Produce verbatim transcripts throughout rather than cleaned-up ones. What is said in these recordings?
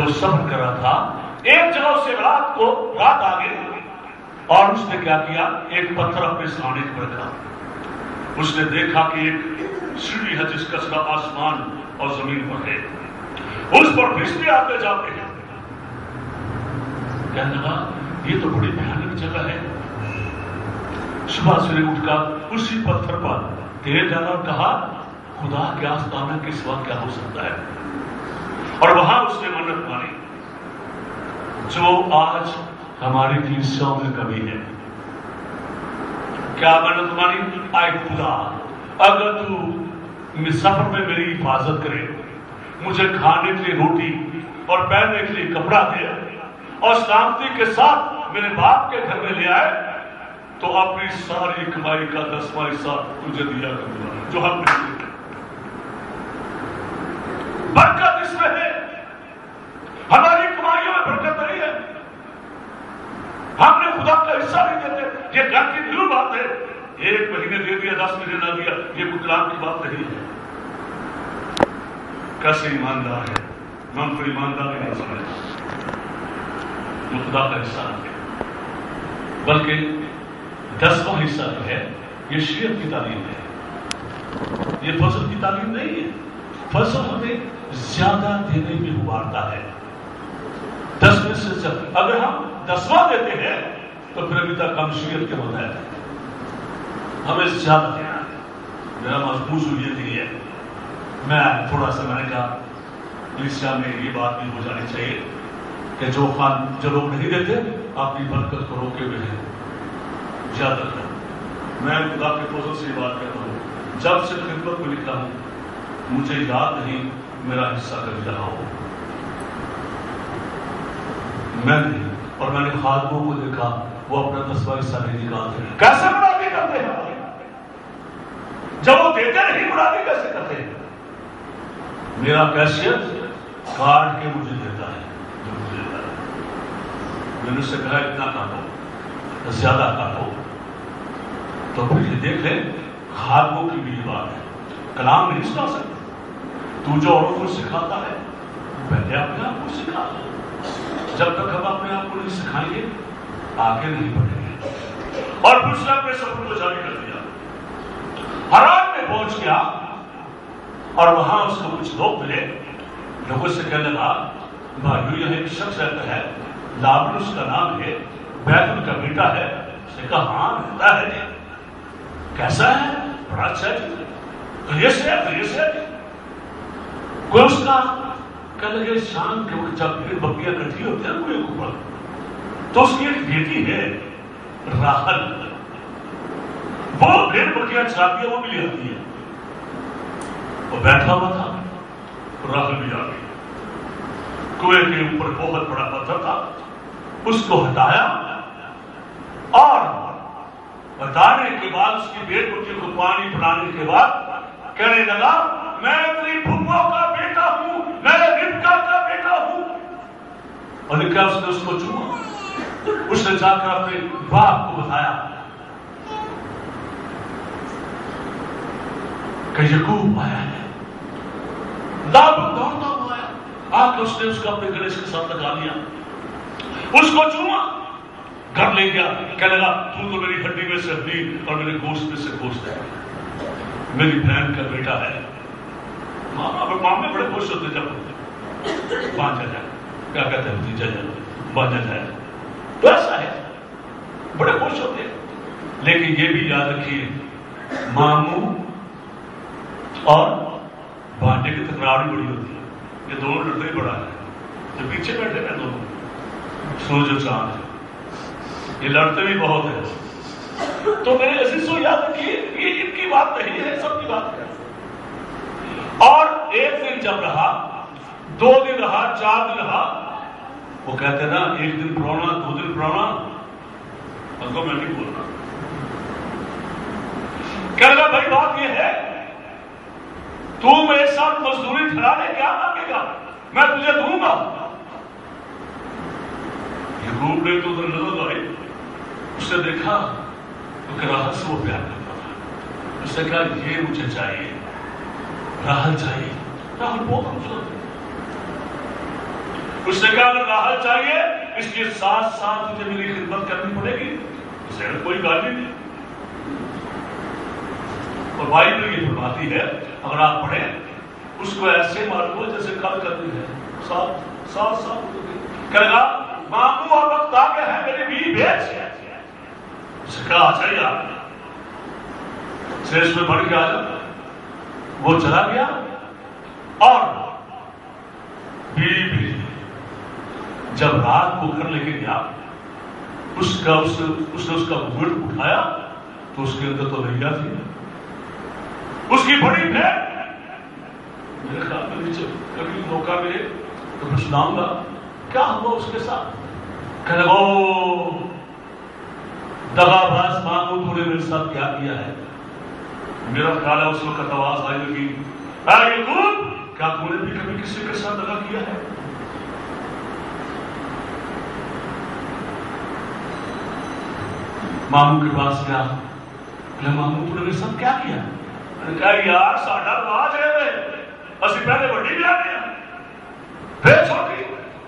جب وہ سفر کر رہا تھا ایک جگہ سے رات کو رات آ گئی اور اس نے کیا کیا ایک پتھر اپنے سامنے پر رکھا. اس نے دیکھا کہ ایک سیڑھی ہے جس کا سرا آسمان اور زمین پر ہے, اس پر فرشتے آتے جاتے ہیں. کہنے لگا یہ تو بڑی بھیانک جگہ ہے. صبح سویرے اٹھ کر اسی پتھر پر تیر ڈالا اور کہا خدا کے آستانہ کے سوا کیا ہو سکتا ہے, اور وہاں اس نے منت مانی جو آج ہماری کلیسیوں میں کمی ہے. کیا منت مانی؟ آئے خدا اگر تو سفر میں میری حفاظت کرے, مجھے کھانے کے لیے روٹی اور پہننے کے لیے کپڑا دے اور سلامتی کے ساتھ میرے باپ کے گھر میں لے آئے, تو اپنی ساری کمائی کا دسواں حصہ تجھے دیا کروں گا جو ہم نے. برکت اس میں ہے, ہماری کمائیوں میں برکت نہیں ہے. ہم نے خدا کا حصہ نہیں دیتے. یہ گھر کی دل بات ہے, ایک مہینے دے دیا دس مہینے نہ دیا, یہ کوئی کلام کی بات نہیں ہے. کیسے ایماندار ہے, ہم تو ایماندار نہیں سمجھتے جو خدا کا حصہ نہیں ہے, بلکہ دسواں حصہ جو ہے یہ شریعت کی تعلیم ہے, یہ فضل کی تعلیم نہیں ہے. فضل ہمیں زیادہ دینے میں ابھارتا ہے. دس میں سے اگر ہم دسواں دیتے ہیں تو پھر ابھی تک ہم شریعت کے متحد ہیں, ہمیں زیادہ دینا ہے. میرا مضمون یہ نہیں ہے, میں تھوڑا سا میں نے کہا کلیسیا میں یہ بات بھی ہو جانی چاہیے کہ جو خان جو لوگ نہیں دیتے اپنی برکت کو روکے ہوئے ہیں زیادہ کرو. میں خدا کے فضل سے یہ بات کہتا ہوں, جب سے خدمت کو نکلا ہوں مجھے یاد نہیں میرا حصہ کبھی رہا ہو. میں نہیں, اور میں نے خادموں کو دیکھا وہ اپنا دسواں حصہ نہیں نکالتے. کیسے برابری کرتے ہیں جب وہ دیتے نہیں, برابری کیسے کرتے ہیں؟ میرا کیشیت کاٹ کے مجھے دیتا ہے جو مجھے دیتا ہے. میں نے اس سے کہا اتنا کاٹو, زیادہ کاٹو, تو پھر یہ دیکھ لیں خادموں کی بھی بات ہے. کلام نہیں سنا سکتے. تو جو اوروں کو سکھاتا ہے پہلے اپنے آپ کو سکھا. جب تک ہم اپنے آپ کو نہیں سکھائیں گے آگے نہیں بڑھیں گے. اور پھر اس نے اپنے سفر کو جاری کر دیا. حران میں پہنچ گیا اور وہاں اس کو کچھ لوگ ملے. لوگوں سے کہنے لگا بھائیو یہاں ایک شخص رہتا ہے, لابلس کا نام ہے, بیتل کا بیٹا ہے. اس نے کہا ہاں رہتا ہے. کیسا ہے؟ بڑا اچھا ہے, گریس ہے گریس ہے. کوئی اس کا کہ لگے شام کے وقت جب بھیڑ بکریاں اکٹھی ہوتی ہیں کوئی اوپر, تو اس کی ایک بیٹی ہے راحل, وہ بھیڑ بکریاں چراتی ہے, وہ بھی لے آتی ہے. وہ بیٹھا ہوا تھا, راحل بھی آ گئی. کنویں کے اوپر بہت بڑا پتھر تھا, اس کو ہٹایا اور ہٹانے کے بعد اس کی بھیڑ بکریوں کو پانی پلانے کے بعد کہنے لگا میں تیری پھپھو کا بیٹا ہوں, میں ربکا کا بیٹا ہوں. اور کیا اس نے اس کو چوما. اس نے جا کر اپنے باپ کو بتایا کہ یعقوب آیا ہے. لابن دوڑتا ہوا آیا, آ کر اس نے اس کو اپنے گلے کے ساتھ لگا لیا, اس کو چوما, گھر لے گیا. کہنے لگا تو تو میری ہڈی میں سے ہڈی اور میرے گوشت میں سے گوشت ہے, میری بہن کا بیٹا ہے. مامے بڑے خوش ہوتے جب بانجا جائے, کیا کہتے ہیں بھتیجا جائے, بانجا جائے, تو ایسا ہے بڑے خوش ہوتے ہیں. لیکن یہ بھی یاد رکھیے ماموں اور بانجے کی تکرار بھی بڑی ہوتی ہے. یہ دونوں لڑتے ہی بڑا ہے, جو پیچھے بیٹھے ہیں دونوں سورج و چاند ہے, یہ لڑتے بھی بہت ہیں. تو میرے عزیزو یاد رکھیے یہ ان کی بات نہیں ہے, سب کی بات ہے. اور ایک دن جب رہا, دو دن رہا, چار دن رہا, وہ کہتے نا ایک دن پرونا دو دن پرونا, ان کو میں نہیں بول رہا. کہنے لگا بھائی بات یہ ہے تو میرے ساتھ مزدوری ٹھہرانے کیا مانگے گا, میں تجھے دوں گا. یعقوب نے تو ادھر نظر آئی, اس نے دیکھا تو کہ راحل سے وہ پیار کرتا تھا. اس نے کہا یہ مجھے چاہیے, راحل چاہیے. راحل بہت خوبصورت ہے. اس نے کہا اگر راحت چاہیے اس لیے ساتھ ساتھ تجھے میری خدمت کرنی پڑے گی، اسے کوئی گالی نہیں۔ اور بھائی تو یہ فرماتی ہے اگر آپ پڑھیں اس کو ایسے معلوم ہو جیسے کل کرتی ہے، ساتھ ساتھ ساتھ کہے گا ماموں اور وقت آ گیا ہے میری بیوی بھیج، اسے کہا اچھا یار سیش میں بڑھ کے آ جاتا، وہ چلا گیا اور بیوی بھی جب رات کو گھر لے کے گیا اس کا اس نے اس کا گھٹ اٹھایا تو اس کے اندر تو نہیں تھی، اس کی بڑی بہن، میرے خیال میں نیچے کبھی موقع ملے تو میں سناؤں گا کیا ہوا اس کے ساتھ، کہ او دغا باز ماموں تو نے میرے ساتھ کیا کیا ہے۔ میرا خیال ہے اس وقت آواز آئی لگی اے یعقوب کیا تو نے بھی کبھی کسی کے ساتھ دغا کیا ہے؟ ماموں کے پاس گیا، کہ ماموں تو نے میرے ساتھ کیا کیا؟ میں نے کہا یار ساڈا رواج ہے اسی پہلے بڑی بھی آنے ہیں پھر چھوٹی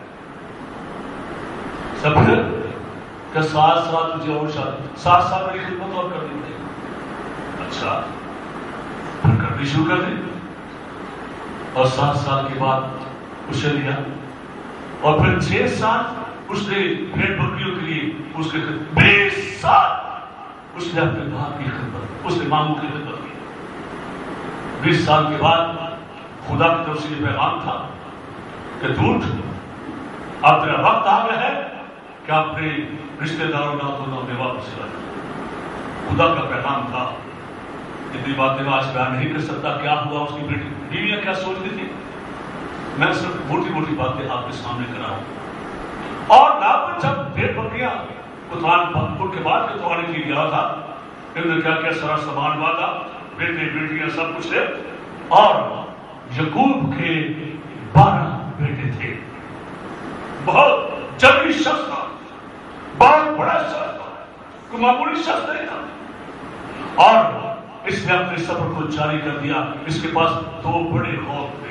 سب کہ سات سال تجھے اور شادی سات سال میری خدمت اور کرنی پڑے گی۔ اچھا پھر کرنی شروع کر دی اور سات سال کے بعد اسے لیا اور پھر چھ سال اس نے بھیڑ بکریوں کے لیے اس کے بیس سال اس نے اپنے باپ کی خدمت، اس نے ماموں کی خدمت کی۔ بیس سال کے بعد خدا کی طرف سے یہ پیغام تھا کہ دور اب تیرا وقت آ گیا ہے کہ اپنے رشتے داروں ناتوں میں واپس چلا جائے۔ خدا کا پیغام تھا، اتنی باتیں میں آج بیان نہیں کر سکتا کیا ہوا اس کی بیٹی بیویاں کیا سوچتی تھی، میں صرف موٹی موٹی باتیں آپ کے سامنے کر رہا ہوں۔ اور لاپن جب بھیڑ بکریاں ان کے بعد کے توڑنے کے لیے گیا تھا، انہوں نے کیا کیا سارا سامان باندھا، بیٹے بیٹیاں سب کچھ تھے، اور یعقوب کے بارہ بیٹے تھے، بہت جبری شخص تھا، بہت بڑا شخص تھا، کوئی معمولی شخص نہیں تھا، اور اس نے اپنے سفر کو جاری کر دیا۔ اس کے پاس دو بڑے غور تھے،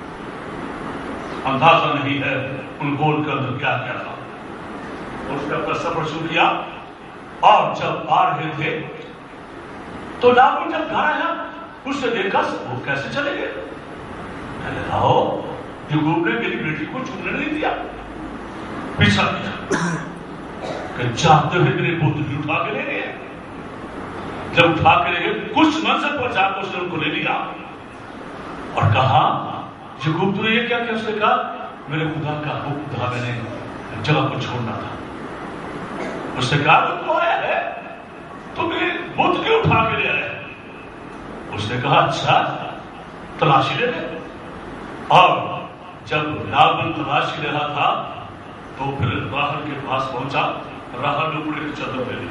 اندازہ نہیں ہے ان غور کے اندر کیا کیا تھا۔ اس نے اپنا سفر شروع کیا اور جب آ رہے تھے تو لاپن جب گھر آیا اس نے دیکھا وہ کیسے چلے گئے، کہنے لگا یعقوب نے میری بیٹی کو چھونے نہیں دیا، پیچھا کیا کہ چاہتے ہوئے میرے بت اٹھا کے لے گئے۔ جب اٹھا کے لے گئے کچھ منزل پر جا کر اس نے ان کو لے لیا اور کہا یعقوب تو نے یہ کیا کہ اس نے کہا میرے خدا کا حکم تھا، میں نے جگہ کو چھوڑنا تھا۔ اس نے کہا تو آیا ہے تو میرے بت کیوں اٹھا کے لے آیا؟ اس نے کہا اچھا تلاشی لے لے۔ اور جب لابن تلاشی لے رہا تھا تو پھر راہل کے پاس پہنچا، راہل نے پورے چادر لے لی۔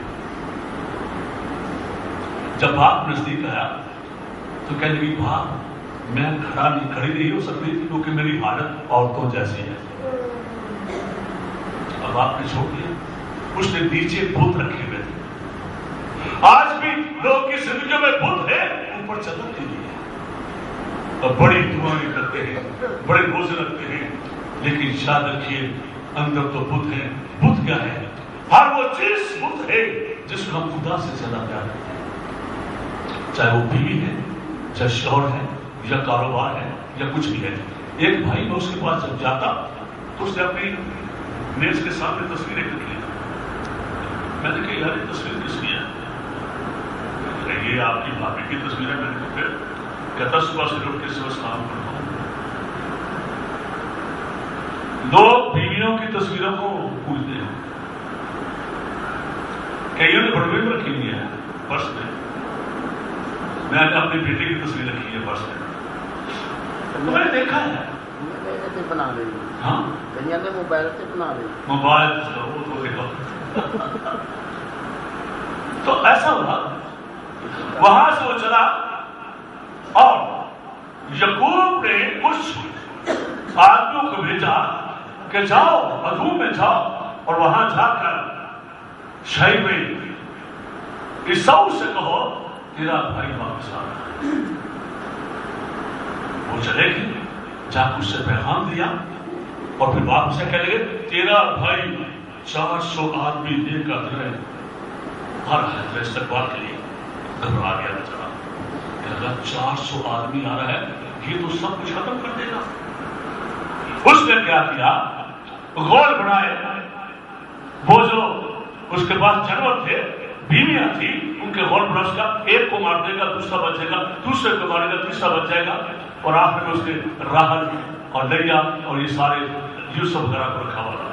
جب باپ نزدیک آیا تو کہنے لگی باپ میں کھڑا نہیں کھڑی نہیں ہو سکتی کیونکہ میری حالت عورتوں جیسی ہے۔ اب آپ نے چھوڑ دیا، اس نے نیچے بت رکھے ہوئے تھے۔ آج بھی لوگ کی زندگیوں میں بت ہے، اوپر چادر کے لیے اور بڑی دعائیں کرتے ہیں، بڑے روزے رکھتے ہیں، لیکن یاد رکھیے اندر تو بت ہے۔ بت کیا ہے؟ ہر وہ چیز بت ہے جس کو ہم خدا سے زیادہ پیار کرتے ہیں، چاہے وہ بیوی ہے، چاہے شوہر ہے، یا کاروبار ہے، یا کچھ بھی ہے۔ ایک بھائی میں اس کے پاس جب جاتا تو اس نے اپنی میز کے سامنے تصویریں رکھی، میں نے کہا یار یہ تصویر کس کی ہے؟ یہ آپ کی بھابھی کی تصویر ہے۔ میں نے کہا کہتا صبح سے اٹھ کے صبح کام کرتا ہوں۔ لوگ بیویوں کی تصویروں کو پوجتے ہیں، کئیوں نے بڑوے میں رکھی ہوئی ہے پرس میں، میں نے اپنی بیٹی کی تصویر رکھی ہے پرس میں، میں نے دیکھا ہے بنا رہی ہاں دنیا نے موبائل سے بنا رہی موبائل تو دیکھا تو ایسا ہوا۔ وہاں سے وہ چلا اور یعقوب نے کچھ آدمیوں کو بھیجا کہ جاؤ ادوم میں جاؤ اور وہاں جا کر شہر میں عیساؤ سے کہو تیرا بھائی واپس آ رہا ہے۔ وہ چلے گئے، جا کر اس سے پیغام دیا اور پھر باپ سے کہنے لگے تیرا بھائی چار سو آدمی لے کر رہے ہر حضرت استقبال کے لیے گھبرا گیا بیچارہ کہ اگر چار سو آدمی آ رہا ہے یہ تو سب کچھ ختم کر دے گا. اس نے کیا کیا غول بنائے. وہ جو اس کے پاس جانور تھے بیویاں تھی ان کے غول بنا کا ایک کو مار دے گا دوسرا بچ جائے گا دوسرے کو مارے گا تیسرا بچ جائے گا اور آخر میں اس نے راحل اور لیا اور یہ سارے یوسف وغیرہ کو رکھا ہوا تھا.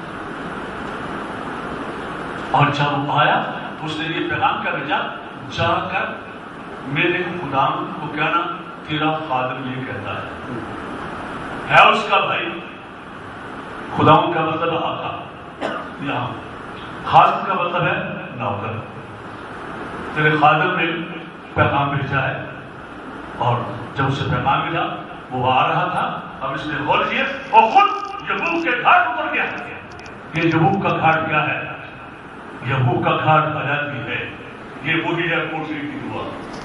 اور جب وہ آیا تو اس نے یہ پیغام کیا بھیجا جا کر میرے خدا کو کہنا تیرا خادم یہ کہتا ہے. ہے اس کا بھائی خدا کا مطلب ہے آقا یہاں خادم کا مطلب ہے نوکر. تیرے خادم نے پیغام بھیجا ہے اور جب اسے پیغام ملا وہ آ رہا تھا. اب اس نے غور کیا اور خود یبوک کے گھاٹ اتر گیا. یہ یبوک کا گھاٹ کیا ہے؟ یبوک کا گھاٹ آزادی ہے. یہ وہی ہے کوٹری کی دعا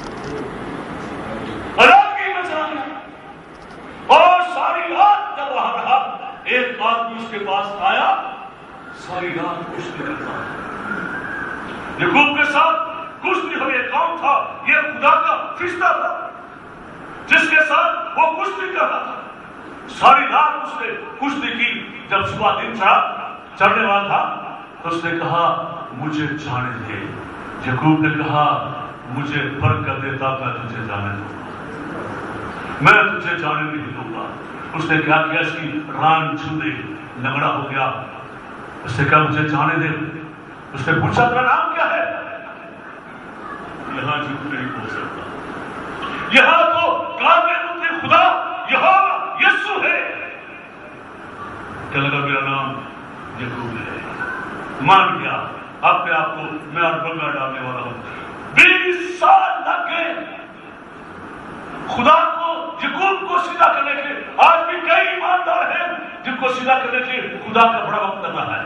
آزادی میں چلا گیا. اور ساری رات جب وہاں رہا ایک آدمی اس کے پاس آیا ساری رات کشتی کرتا ہے. یعقوب کے ساتھ کشتی ہوئی. یہ کون تھا؟ یہ خدا کا فرشتہ تھا جس کے ساتھ وہ کشتی کر رہا تھا. ساری رات اس نے کشتی کی. جب صبح دن چڑھا چڑھنے والا تھا تو اس نے کہا مجھے جانے دے. یعقوب نے کہا مجھے برکت دے تاکہ میں تجھے جانے دوں. میں تجھے جانے نہیں دوں گا. اس نے کیا کیا اس کی ران چھوڑی لنگڑا ہو گیا. اس نے کہا مجھے جانے دے. اس نے پوچھا تیرا نام کیا ہے؟ یہاں جھوٹ نہیں ہو سکتا. یہاں تو کامل خدا یہوہ یسوع ہے. کہنے لگا میرا نام یعقوب ہے. مان گیا اپنے آپ کو میں بنگا ڈالنے والا ہوں. بیس سال لگ گئے خدا کو یعقوب کو سیدھا کرنے کے. آج بھی کئی ایماندار ہیں جن کو سیدھا کرنے کے خدا کا بڑا وقت لگا ہے.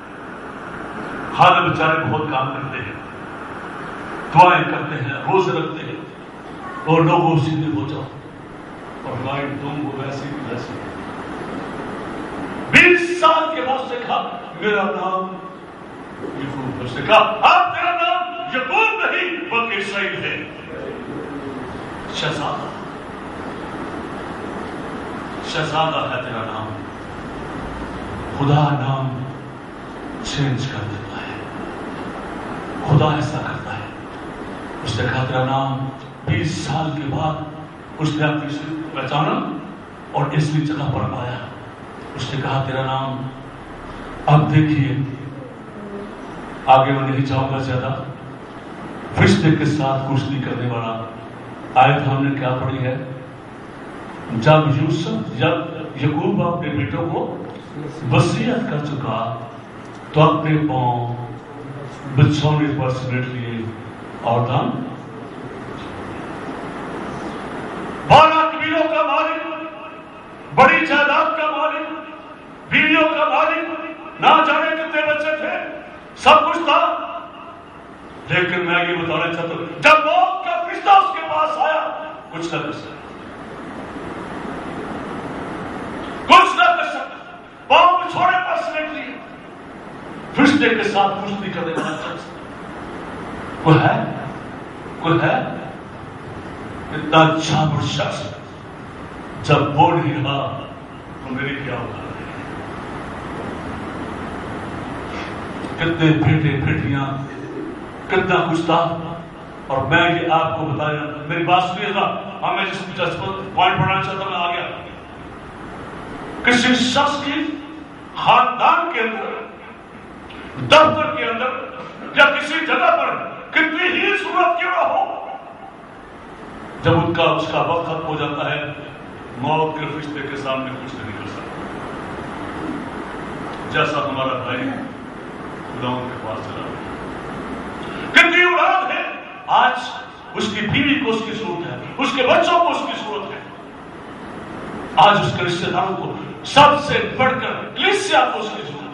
حال بیچارے بہت کام کرتے ہیں دعائیں کرتے ہیں روزے رکھتے ہیں اور لوگوں سیدھے ہو جاؤ اور لائٹ تم وہ ویسے بھی ویسے. بیس سال کے بعد سے کہا میرا نام یعقوب. اس نے کہا اب تیرا نام یعقوب نہیں بلکہ اسرائیل ہے. شہزادہ شہزادہ ہے تیرا نام. خدا نام چینج کر دیتا ہے. خدا ایسا کرتا ہے. اس نے کہا تیرا نام. بیس سال کے بعد اس نے اپنی سے پہچانا اور اس لیے جگہ پر آیا. اس نے کہا تیرا نام. اب دیکھیے آگے میں نہیں جاؤں گا زیادہ. فرشتے کے ساتھ کشتی کرنے والا آیت ہم نے کیا پڑھی ہے؟ جب یوسف جب یعقوب اپنے بیٹوں کو وصیت کر چکا تو اپنے پاؤں بچھونے پر سمیٹ لیے اور دم بارہ قبیلوں کا مالک بڑی جائیداد کا مالک بیویوں کا مالک نہ جانے کتنے بچے تھے سب کچھ تھا. لیکن میں یہ بتانا چاہتا ہوں جب موت کا فرشتہ اس کے پاس آیا کچھ نہ کر سکتا کچھ نہ کر سکتا. پاؤں بچھوڑے پر سمیٹ لیے. فرشتے کے ساتھ کشتی کرنے والا شخص کوئی ہے کوئی ہے اتنا اچھا بڑا شخص جب بول ہی رہا تو میری کیا ہوگا. کتنے بیٹے بیٹیاں کتنا کچھ تھا. اور میں یہ آپ کو بتایا میری بات سنیے گا. ہاں میں جس پوائنٹ پڑھنا چاہتا میں آ گیا. کسی شخص کی خاندان کے اندر دفتر کے اندر یا کسی جگہ پر کتنی ہی ضرورت کیوں نہ ہو جب ان کا اس کا وقت ختم ہو جاتا ہے موت کے فرشتے کے سامنے کچھ نہیں کر سکتا. جیسا ہمارا بھائی خداوند کے پاس چلا گیا. کتنی اولاد ہے آج اس کی بیوی کو اس کی ضرورت ہے اس کے بچوں کو اس کی ضرورت ہے. آج اس کے رشتے داروں کو سب سے بڑھ کر کلیسیا کو اس کی ضرورت ہے.